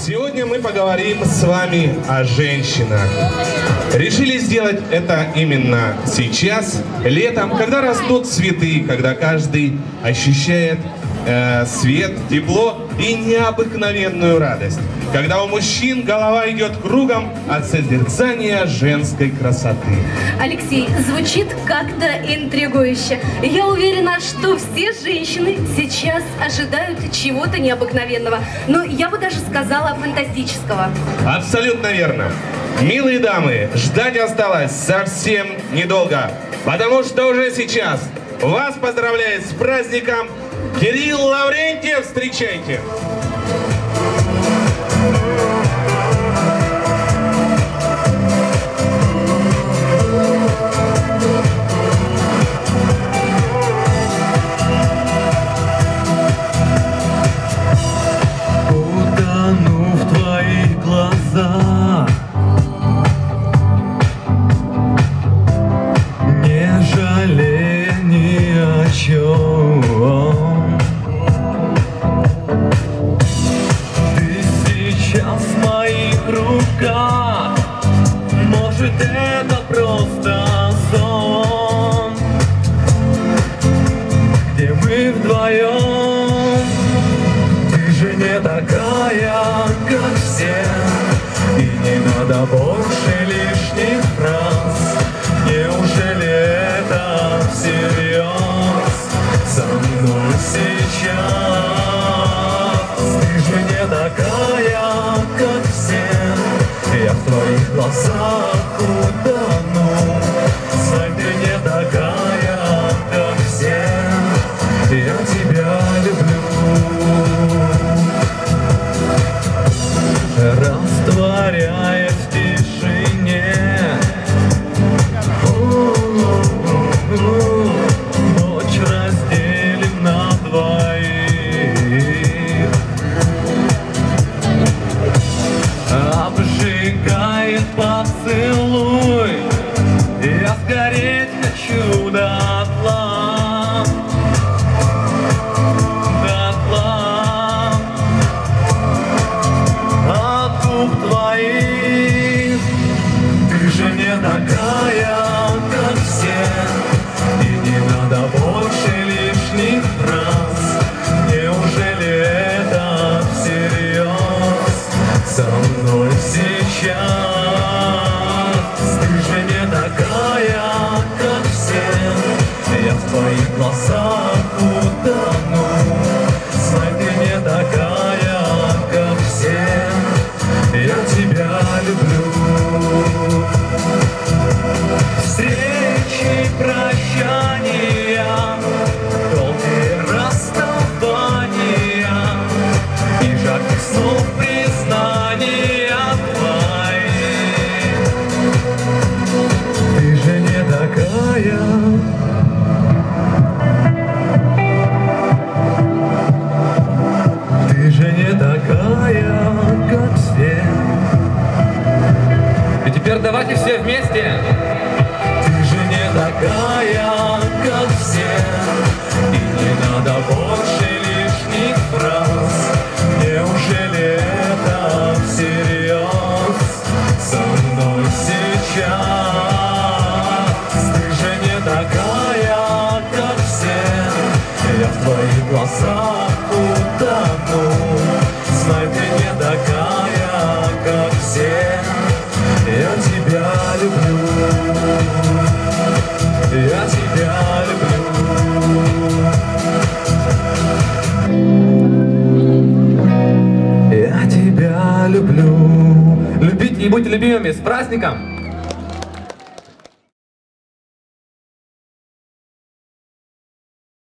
Сегодня мы поговорим с вами о женщинах. Решили сделать это именно сейчас, летом, когда растут цветы, когда каждый ощущает свет, тепло и необыкновенную радость. Когда у мужчин голова идет кругом от созерцания женской красоты. Алексей, звучит как-то интригующе. Я уверена, что все женщины сейчас ожидают чего-то необыкновенного. Но я бы даже сказала фантастического. Абсолютно верно. Милые дамы, ждать осталось совсем недолго. Потому что уже сейчас вас поздравляет с праздником Кирилл Лаврентьев. Встречайте! Утону в твоих глазах, не жалея ни о чем. Ты сейчас в моих руках, может, это просто сон, где мы вдвоем. Ты же не такая, как все, и не надо больше лишних фраз. Неужели это всерьез со мной сейчас? Ты же не такая, как все, я в твоих глазах утону. Знай, ты не такая, как все, я тебя люблю. Растворяясь в тишине, ночь разделим на двоих. Обжигает поцелуй, я сгореть хочу дотла, дотла. От губ твоих ты же не такая, как все, и не надо больше лишних фраз. Неужели это всерьез со мной сейчас? Ты же не такая, как все, я в твоих глазах утону. Знай, ты не такая, как все, я тебя люблю. Встречи, прощания, долгие расставания и жарких снов признания твои. Ты же не такая, ты же не такая, как все. И теперь давайте все вместе. Ты же не такая, как все, и не надо больше лишних фраз. Неужели это всерьез со мной сейчас? Ты же не такая, как все, я в твоих глазах утону. Знай, ты не такая, как все, я тебя люблю. Я тебя люблю. Я тебя люблю. Любите и будьте любимыми. С праздником!